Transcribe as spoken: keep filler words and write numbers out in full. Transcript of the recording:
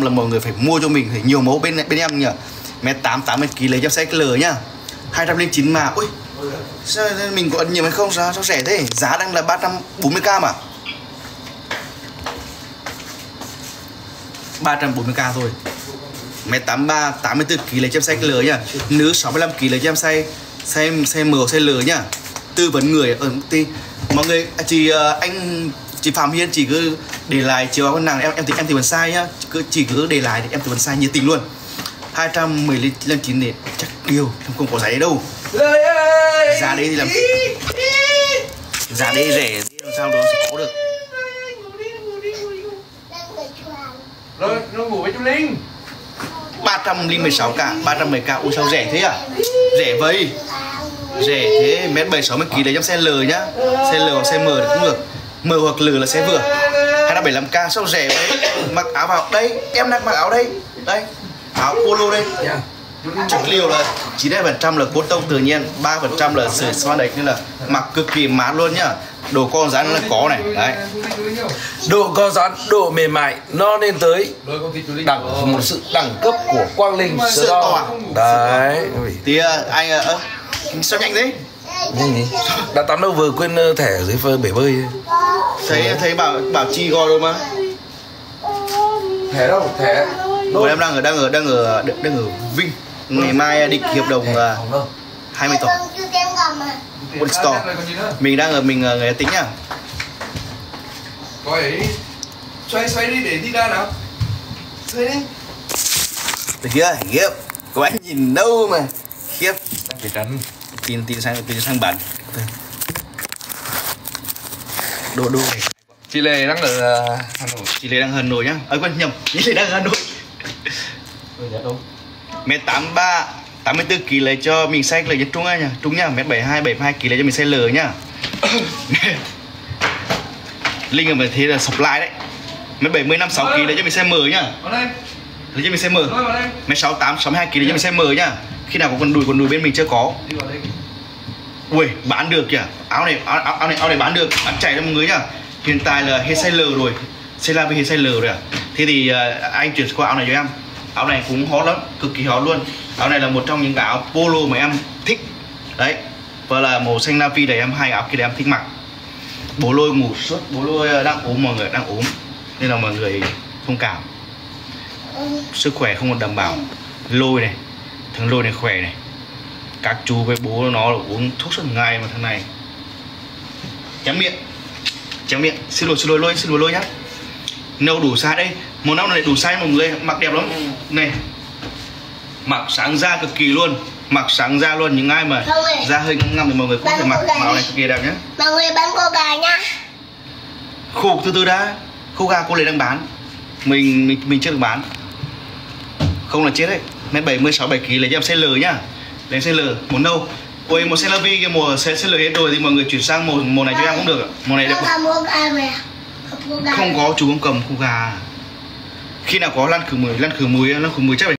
là mọi người phải mua cho mình phải nhiều mẫu bên bên em nhỉ. Mét tám tám mươi ký lấy cho size L nhá. hai trăm lẻ chín mà. Ui, sao mình có ấn nhiều hay không, sao sao rẻ thế? Giá đang là ba trăm bốn mươi k mà. ba trăm bốn mươi k thôi. Mét tám ba tám mươi tư ký lấy cho size L nhá. Nữ sáu mươi lăm ký lấy cho em size size size M size L nhá. Tư vấn người ở công ty. Mọi người chị anh chị Phạm Hiên chỉ cứ để lại chiều áo nàng em em thì em thì vẫn sai nhá, cứ chỉ cứ để lại thì em thì vẫn sai nhiệt tình luôn. hai trăm mười lăm chín để chắc điều em không có giấy đâu. Giá đấy thì làm giá đấy rẻ làm sao đó sẽ có được. Rồi nó ngủ với chú Linh. ba trăm mười sáu k, ba trăm mười k. Ui sao rẻ thế à? Rẻ vậy. Rẻ thế, mét bảy sáu mươi ký lấy trong xe L nhá. Xe L hoặc xe M thì cũng được. M hoặc L là xe vừa. hai trăm bảy mươi lăm k sao rẻ vậy? Mặc áo vào đây, em đang mặc áo đây. Đây. Áo polo đây. Chất liệu là chín mươi hai phần trăm là cốt tông tự nhiên, ba phần trăm là sợi xoa đạch, nên là mặc cực kỳ mát luôn nhá. Độ co giãn là có này, đấy. Độ co giãn, độ mềm mại nó lên tới đẳng một sự đẳng cấp của Quang Linh Sữa tỏa. Đấy. Thì uh, anh ơ uh, sao nhanh thế? Đã tắm đâu vừa quên thẻ ở dưới phơi bể bơi. Thấy thấy bảo bảo chi gọi rồi mà. Thẻ đâu? Thẻ. Bọn em đang ở đang ở đang ở đang ở Vinh. Ngày mai định ký hợp đồng uh, hai mươi tổ. Một store. Mình đang ở mình uh, người tính nhá. Coi ấy. Xoay xoay đi để đi ra nào. Xoay đi. Được chưa? Khiếp. Các bạn nhìn đâu mà. Khiếp. Phải tránh. Tin tin sang tin sang bản. Đồ đồ này. Chị Lê đang ở Hà Nội. Chị Lê đang ở Hà Nội nhá. Ơi quên nhầm, chị Lê đang ở Hà Nội. Mét tám ba tám mươi tư ký lấy cho mình size L nhất Trung nha, Trung nhá. Mét bảy mươi hai bảy mươi hai ký lấy cho mình size L nhá. Linh ở mình thế là supply đấy. Mét bảy mươi năm sáu ký lấy cho mình size M nhá. Lấy cho mình size M. Mét sáu tám sáu mươi hai ký lấy cho mình size M nhá. Khi nào có quần đùi quần đùi bên mình chưa có. Ui, bán được kìa. Áo này áo, áo này áo này bán được, bán chạy cho mọi người nhá. Hiện tại là hết size L rồi. Size là về hết size L rồi à. Thế thì uh, anh chuyển qua áo này cho em. Áo này cũng hot lắm, cực kỳ hot luôn. Áo này là một trong những cái áo polo mà em thích. Đấy. Và là màu xanh navy để em hai áo kia để em thích mặc. Bố Lôi ngủ suốt, bố Lôi đang ốm, mọi người đang ốm. Nên là mọi người thông cảm. Sức khỏe không còn đảm bảo. Lôi này, thằng Lôi này khỏe này. Các chú với bố nó uống thuốc suốt ngày mà thằng này. Chém miệng. Chém miệng, xin lỗi xin lỗi Lôi, xin lỗi Lôi nhá. Nâu đủ size đây, màu nâu này đủ size mọi người, mặc đẹp lắm. Này. Mặc sáng da cực kỳ luôn, mặc sáng da luôn, những ai mà da hơi ngăm ngăm thì mọi người cũng phải mặc màu này cực kỳ đẹp nhá. Mọi người bán cô gà nhá. Khô từ từ đã, khô gà cô lấy đang bán. Mình mình mình chưa được bán. Không là chết đấy. Mét bảy mươi sáu bảy ký lấy cho em size L nhá. Lấy size L, màu nâu. Ôi màu size cái mùa size L hết rồi thì mọi người chuyển sang màu màu này cho em cũng được. Màu này đẹp. Không có, chú không cầm khô gà. Khi nào có lăn khử mùi, lăn khử mùi, lăn khử mùi chắc phải